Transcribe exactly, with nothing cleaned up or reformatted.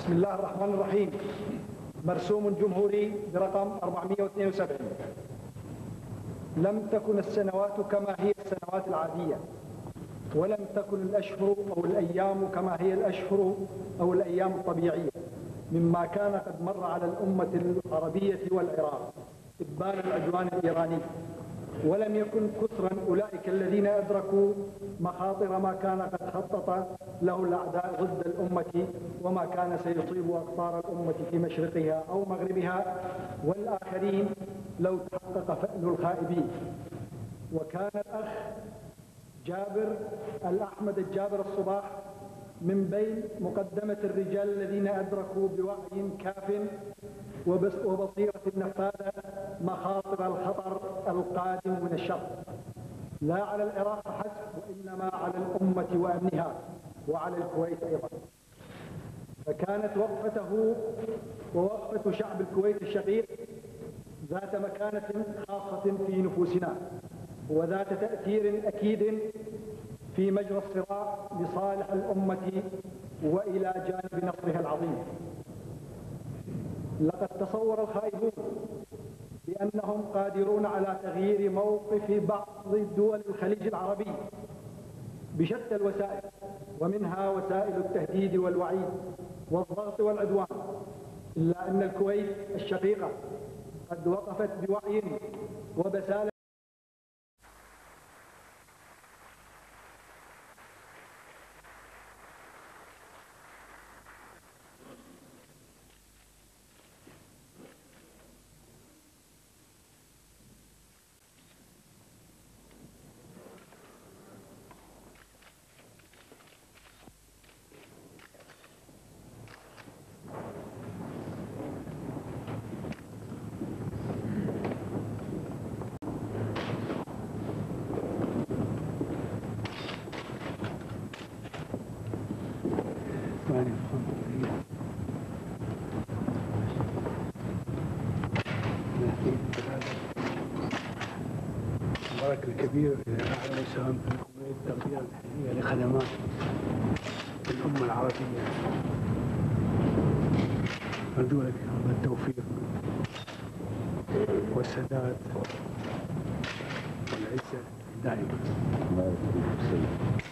بسم الله الرحمن الرحيم. مرسوم جمهوري برقم أربعمئة واثنين وسبعين. لم تكن السنوات كما هي السنوات العادية، ولم تكن الأشهر أو الأيام كما هي الأشهر أو الأيام الطبيعية، مما كان قد مر على الأمة العربية والعراق إبان العدوان الإيراني. ولم يكن كثرا أولئك الذين أدركوا مخاطر ما كان قد خطط له الأعداء ضد الأمة، وما كان سيصيب أقطار الأمة في مشرقها أو مغربها والآخرين لو تحقق فأل الخائبين. وكان الأخ جابر الأحمد الجابر الصباح من بين مقدمة الرجال الذين أدركوا بوعي كاف وبصيرة نفاذة مخاطر الخطر القادم من الشرق، لا على العراق حسب وإنما على الأمة وأمنها، وعلى الكويت أيضا. فكانت وقفته ووقفة شعب الكويت الشقيق ذات مكانة خاصة في نفوسنا، وذات تأثير أكيد في مجرى الصراع لصالح الأمة وإلى جانب نصرها العظيم. لقد تصور الخائبون بأنهم قادرون على تغيير موقف بعض دول الخليج العربي بشتى الوسائل، ومنها وسائل التهديد والوعيد والضغط والعدوان، إلا أن الكويت الشقيقة قد وقفت بوعي وبسالة البركة الكبير في أعلى مساهم في الكويت تقديرا حقيقيا لخدمات الأمة العربية. أرجو لك التوفيق والسداد والعزة دائما.